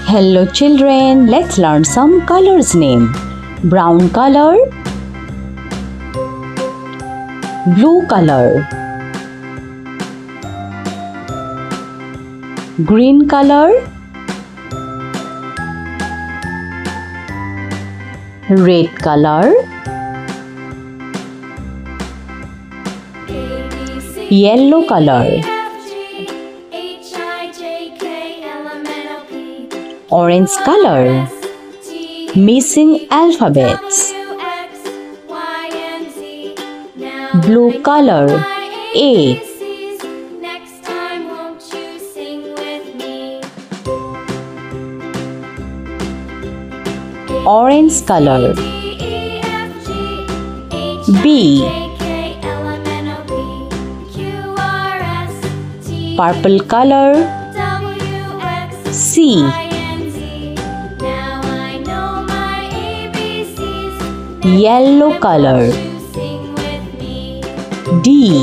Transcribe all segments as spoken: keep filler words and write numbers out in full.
Hello children, let's learn some colors name. Brown color, blue color, green color, red color, yellow color, orange color, missing alphabets, blue color, A, orange color, B, purple color, C, yellow color, D,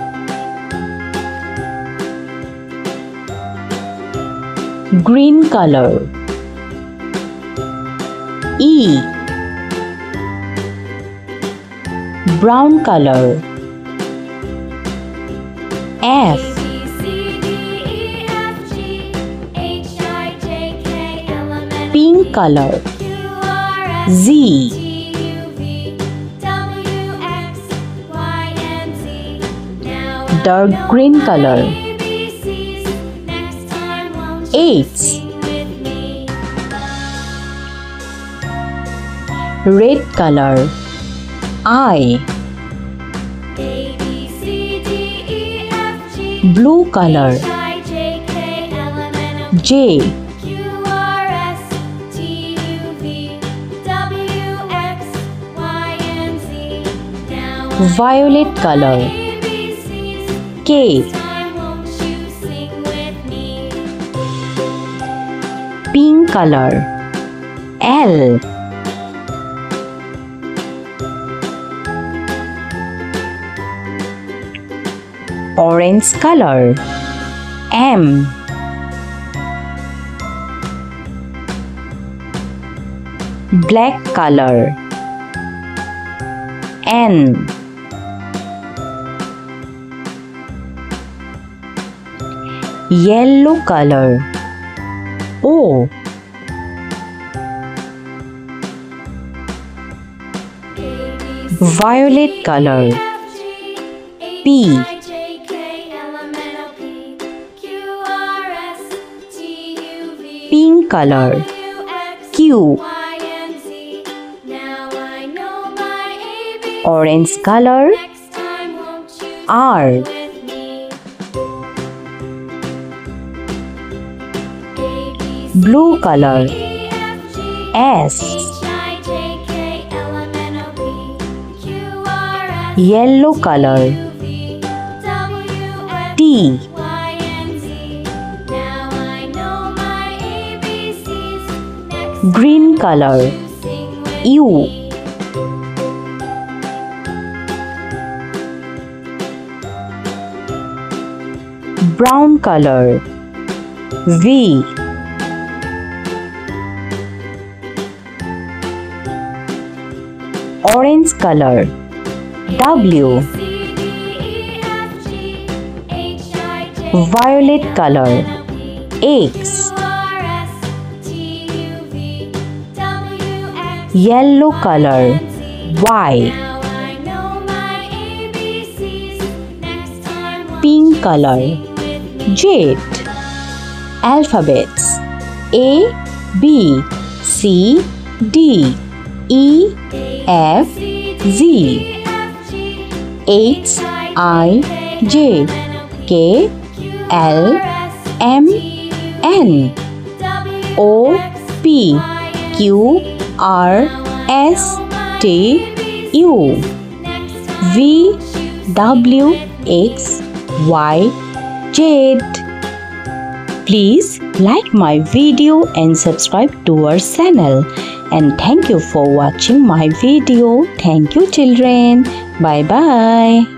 green color, E, brown color, F, pink color, Z, dark green color, H, red color, I, blue color, J, violet color, K, pink color, L, orange color, M, black color, N, yellow color, O, violet color, P, pink color, Q, orange color, R, blue color, S, yellow color, T, green color, U, brown color, V, orange color, W, violet color, X, yellow color, Y, pink color, Z, alphabets, A, B, C, D, E, F, Z, H, I, J, K, L, M, N, O, P, Q, R, S, T, U, V, W, X, Y, Z. Please like my video and subscribe to our channel. And thank you for watching my video. Thank you children. Bye bye.